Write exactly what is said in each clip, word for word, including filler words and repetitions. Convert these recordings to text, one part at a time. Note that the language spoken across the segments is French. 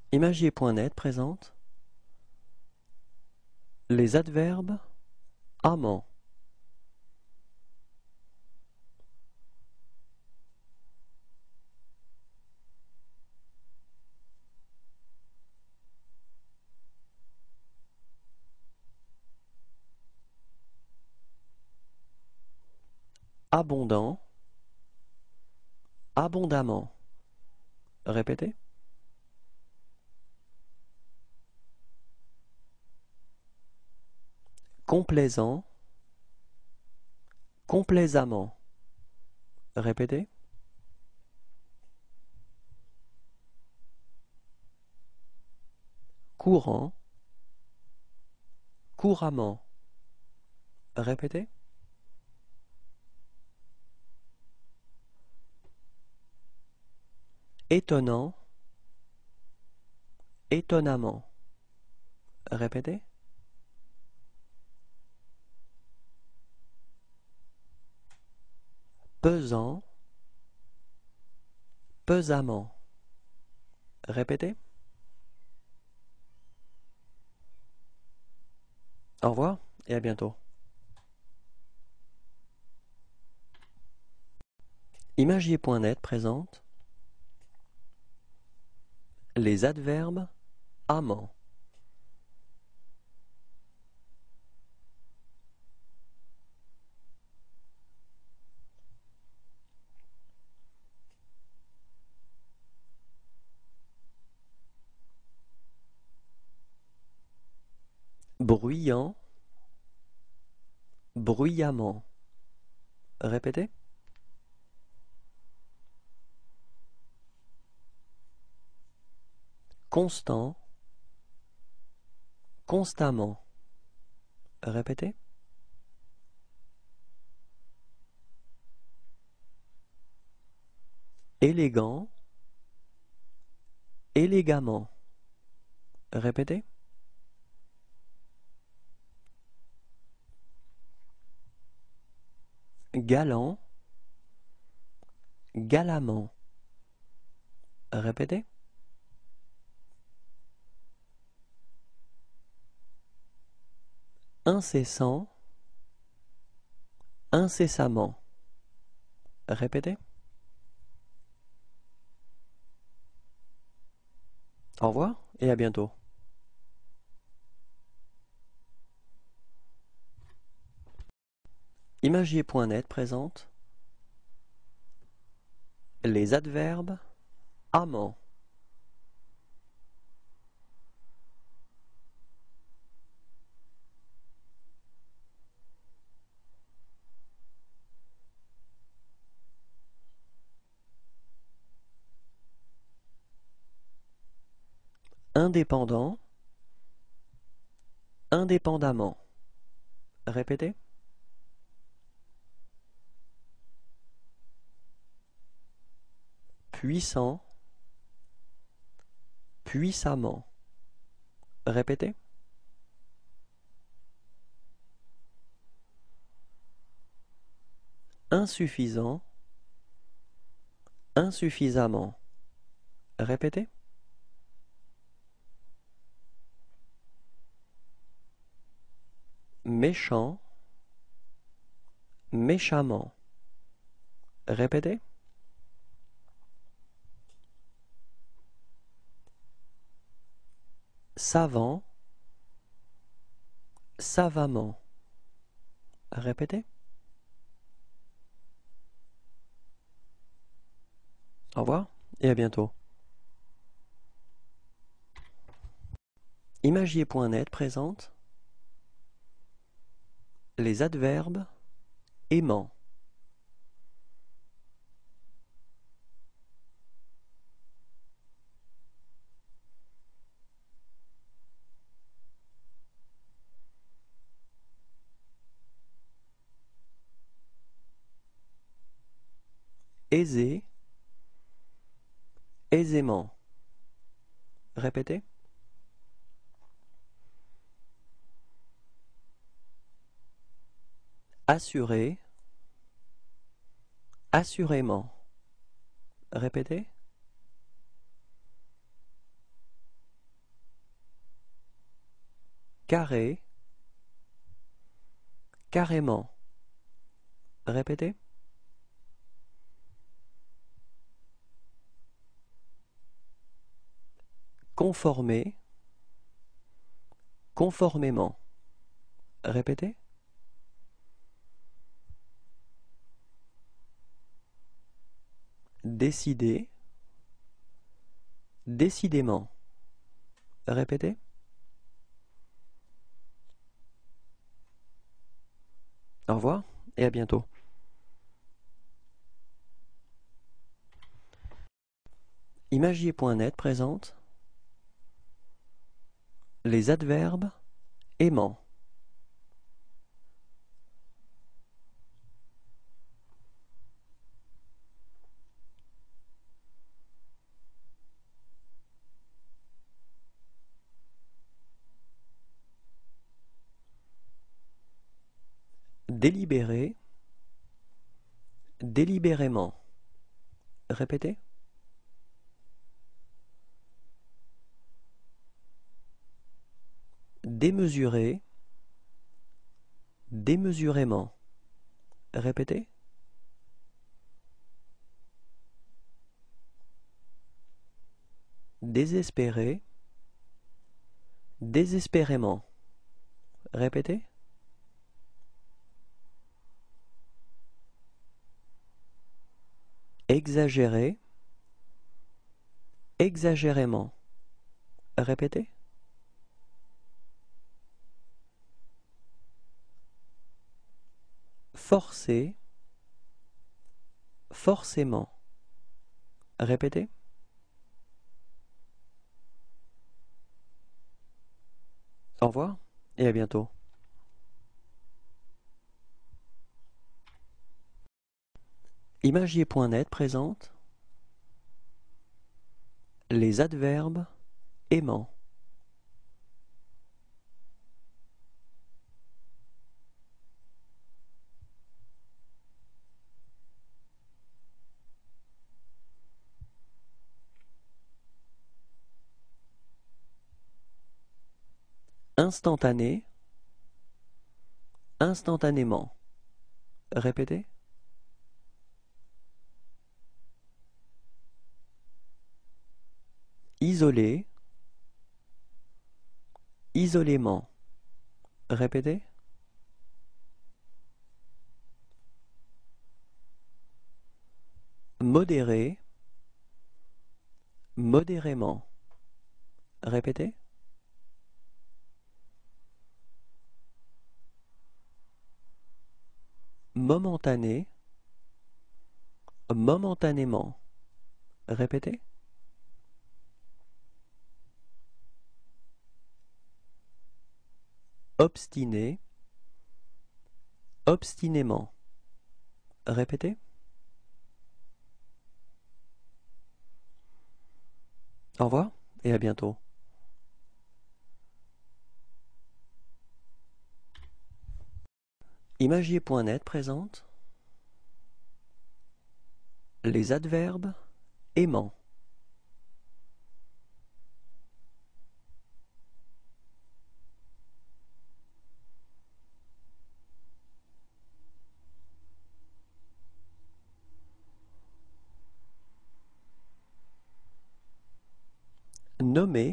Imagier point net présente les adverbes amant. Abondant, abondamment. Répétez. Complaisant, complaisamment. Répétez. Courant, couramment. Répétez. Étonnant, étonnamment. Répétez. Pesant, pesamment. Répétez. Au revoir et à bientôt. Imagier point net présente les adverbes amant. Bruyant, bruyamment. Répétez. Constant, constamment. Répétez. Élégant, élégamment. Répétez. Galant, galamment. Répétez. Incessant, incessamment. Répétez. Au revoir et à bientôt. Imagier point net présente les adverbes amant. Indépendant, indépendamment. Répétez. Puissant, puissamment. Répétez. Insuffisant, insuffisamment. Répétez. Méchant, méchamment. Répétez. Savant, savamment. Répétez. Au revoir et à bientôt. Imagier point net présente les adverbes aimant. Aisé, aisément. Répétez. Assuré, assurément. Répétez. carré, carrément. Répétez. Conformer, conformément. Répétez. Décider, décidément. Répétez. Au revoir et à bientôt. Imagier point net présente les adverbes aimant. Délibérer, délibérément. Répétez. Démesurer, démesurément. Répétez. Désespérer, désespérément. Répétez. Exagérer, exagérément. Répétez. Forcer, forcément. Répétez. Au revoir et à bientôt. Imagier point net présente les adverbes aimant. Instantané, instantanément. Répétez. Isolé, isolément. Répétez. Modéré, modérément. Répétez. Momentané, momentanément. Répétez. Obstiné, obstinément. Répétez. Au revoir et à bientôt. Imagier point net présente les adverbes aimant. Nommer,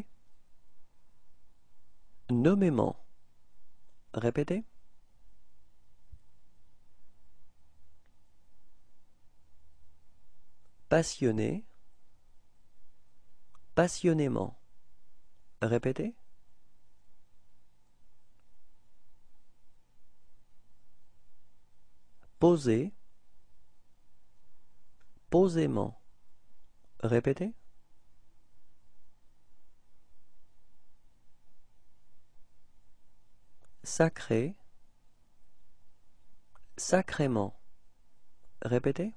nommément. Répétez. Passionné, passionnément. Répétez. Poser, posément. Répétez. Sacré, sacrément. Répétez.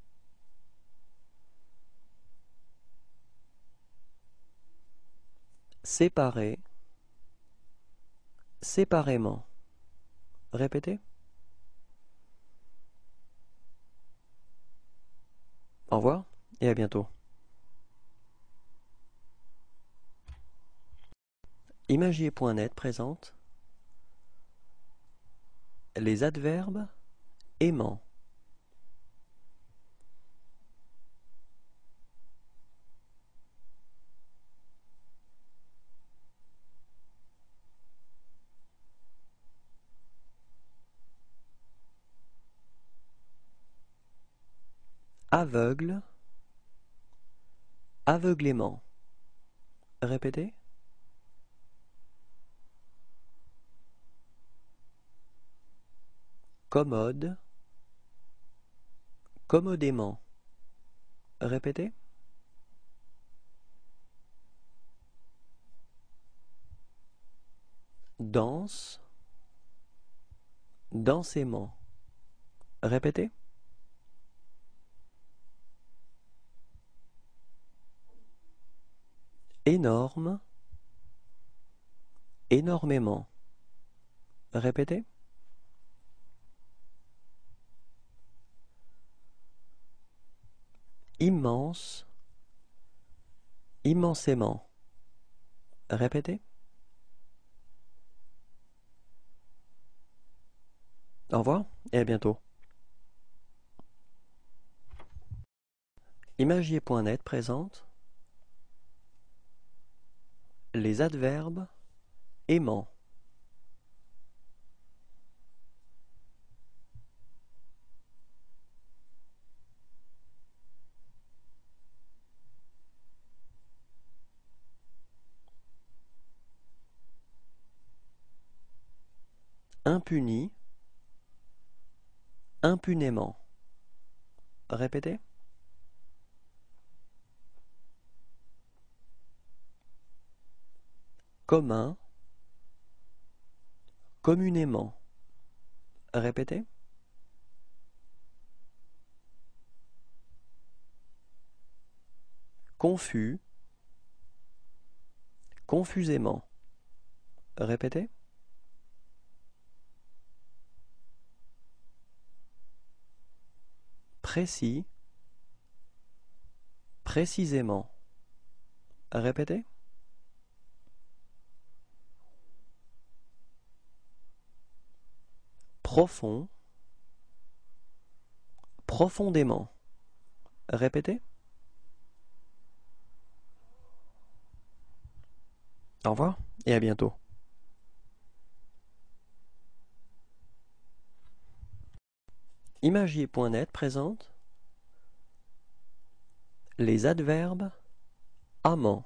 Séparer, séparément. Répétez. Au revoir et à bientôt. Imagier point net présente Les adverbes aimant. Aveugle, aveuglément. Répétez. Commode, commodément. Répétez. Danse, densément. Répétez. Énorme, énormément. Répétez. Immense, immensément. Répétez. Au revoir et à bientôt. Imagier point net présente les adverbes aimant. Impuni, impunément. Répétez. Commun, communément. Répétez. Confus, confusément. Répétez. Précis, précisément. Répétez. Profond, profondément. Répétez. Au revoir et à bientôt. Imagier point net présente les adverbes amant.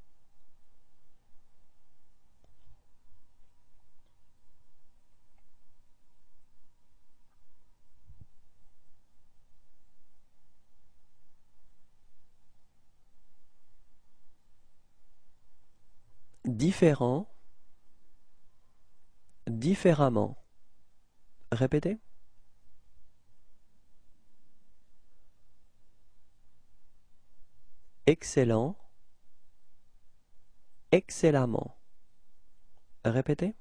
Différent, différemment. Répétez. Excellent, excellemment. Répétez.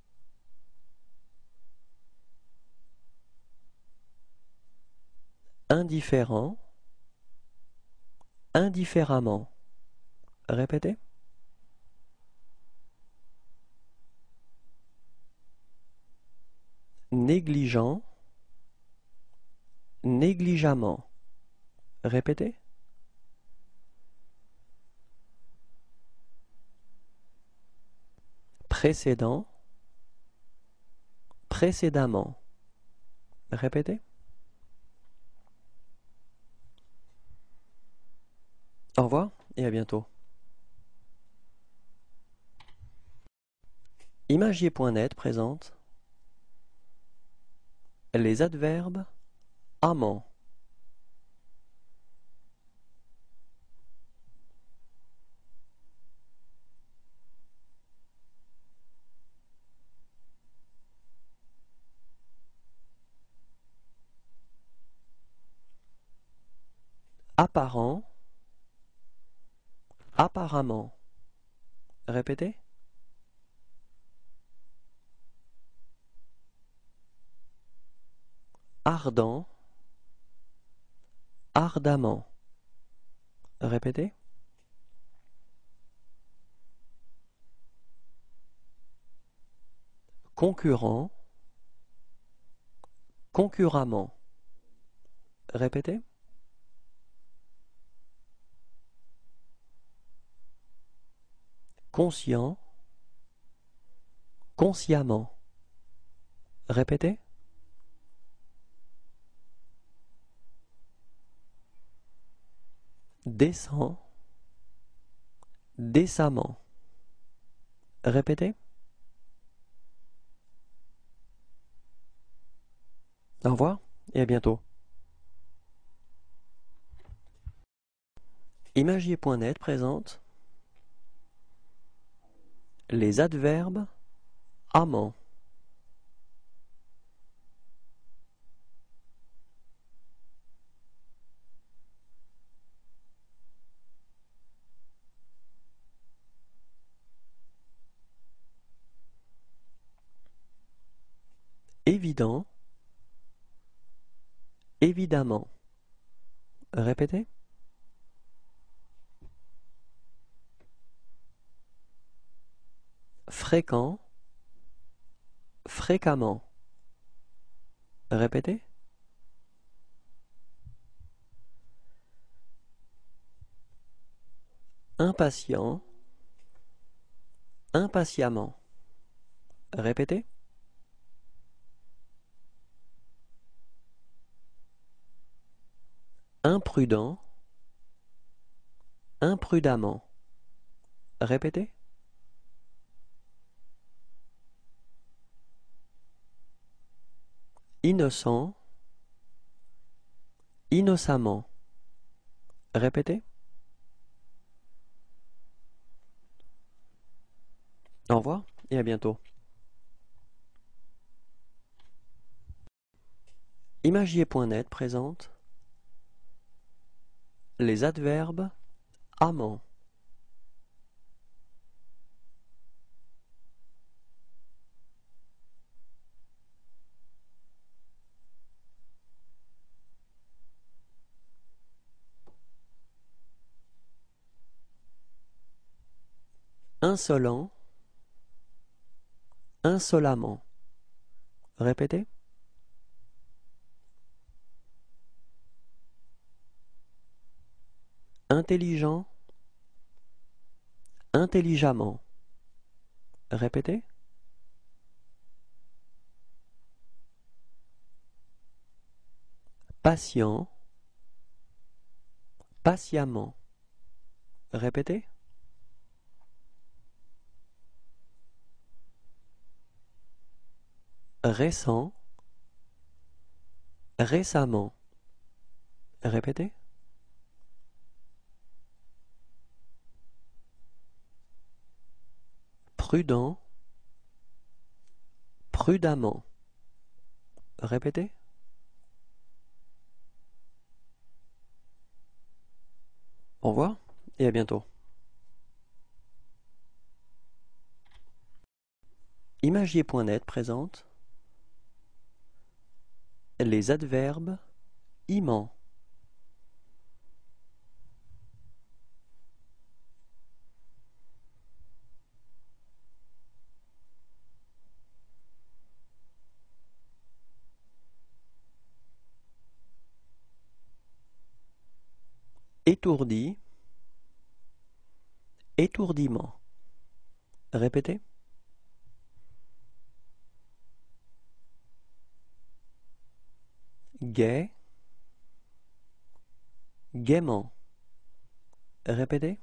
Indifférent, indifféremment. Répétez. Négligent, négligemment. Répétez. Précédent, précédemment. Répétez. Au revoir et à bientôt. Imagier point net présente les adverbes amant. Apparent, apparemment. Répétez. Ardent, ardemment. Répétez. Concurrent, concurremment. Répétez. Conscient, consciemment. Répétez. Décent, décemment. Répétez. Au revoir et à bientôt. Imagier point net présente les adverbes amant. Évident, évidemment. Répétez. Fréquent, fréquemment. Répétez. Impatient, impatiemment. Répétez. Imprudent, imprudemment. Répétez. Innocent, innocemment. Répétez. Au revoir et à bientôt. Imagier point net présente les adverbes amant. Insolent, insolemment. Répétez. Intelligent, intelligemment. Répétez. Patient, patiemment. Répétez. Récent, récemment. Répétez. Prudent, prudemment. Répétez. Au revoir et à bientôt. Imagier point net présente les adverbes imment. Étourdi, étourdiment. Répétez. Gai, gaiement. Répétez.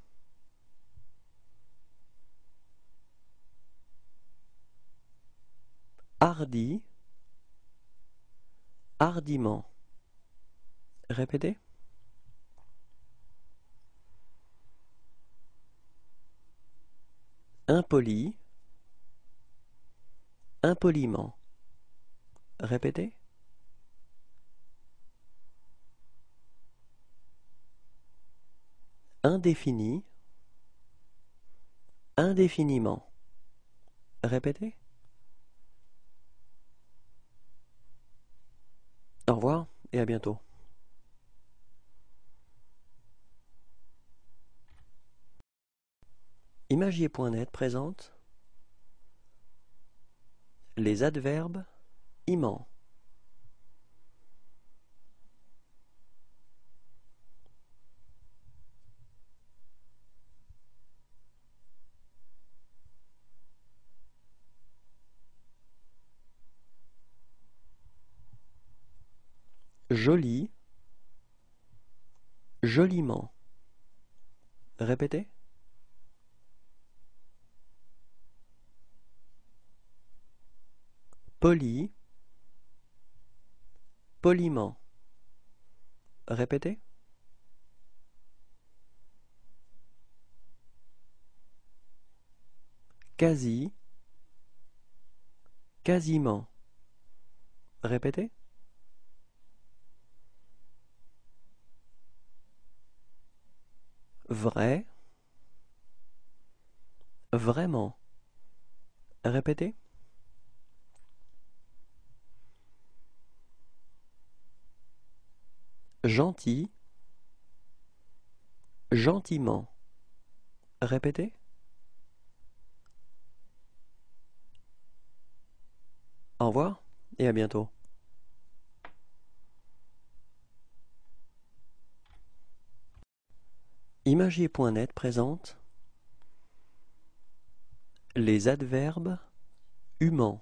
Hardi, hardiment. Répétez. Impoli, impoliment. Répétez. Indéfini, indéfiniment. Répétez. Au revoir et à bientôt. Imagier point net présente les adverbes imment. Joli, joliment. Répétez. Poli, poliment. Répétez. Quasi, quasiment. Répétez. Vrai, vraiment. Répétez. Gentil, gentiment. Répétez. Au revoir et à bientôt. Imagier point net présente les adverbes humants.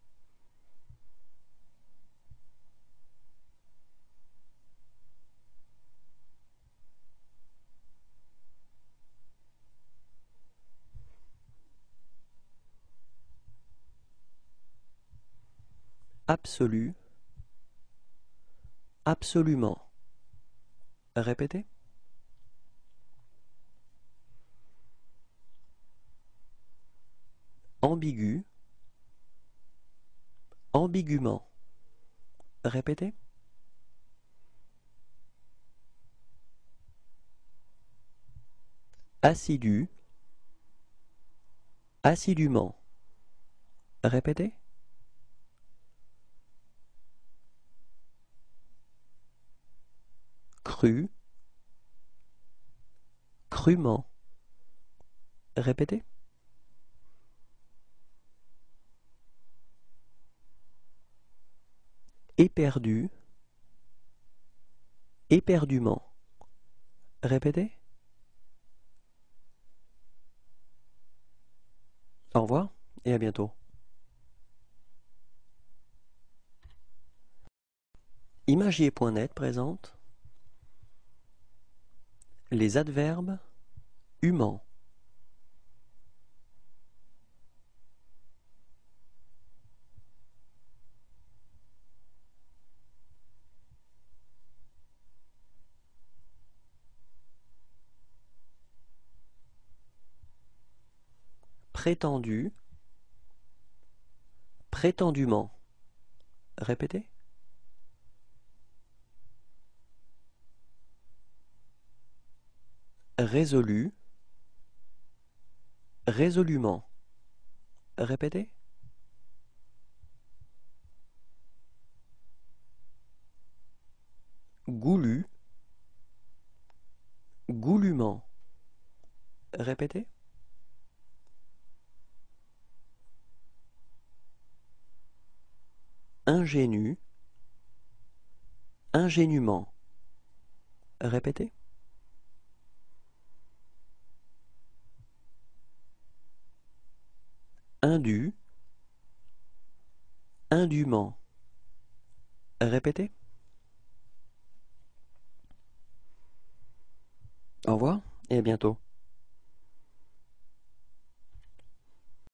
Absolu, absolument. Répétez. Ambigu, ambiguement. Répétez. Assidu, assidûment. Répétez. Cru, crûment. Répétez. Éperdu, éperdument. Répétez. Au revoir et à bientôt. Imagier point net présente les adverbes humants. Prétendu, prétendument. Répétez. Résolu, résolument. Répétez. Goulu, goulument. Répétez. Ingénu, ingénument. Répétez. Indu, indûment. Répétez. Au revoir et à bientôt.